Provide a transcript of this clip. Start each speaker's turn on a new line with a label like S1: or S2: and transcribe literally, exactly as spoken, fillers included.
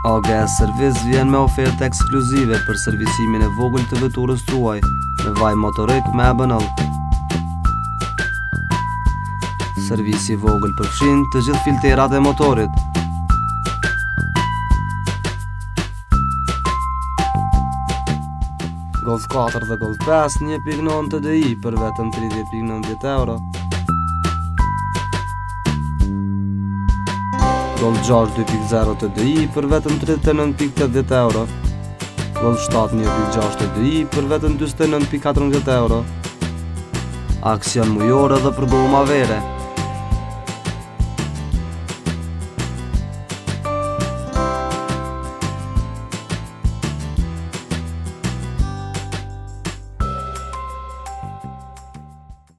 S1: A G S Service vjen me ofertë ekskluzive për servisimin e vogël të veturës tuaj me vaj motorik me A B N L. Servisi i vogël përfshin të gjithë filtrat e motorit. Golf katër dhe Golf pesë një pikë nëntë T D I për vetëm tridhjetë pikë nëntëdhjetë euro. Golf gjashtë dy pikë zero T D I për vetëm tridhjetë e nëntë pikë tetëdhjetë euro. Golf shtatë një pikë gjashtë T D I për vetëm dyzet e nëntë pikë katërmbëdhjetë euro. Aksion mujor edhe për goma vere.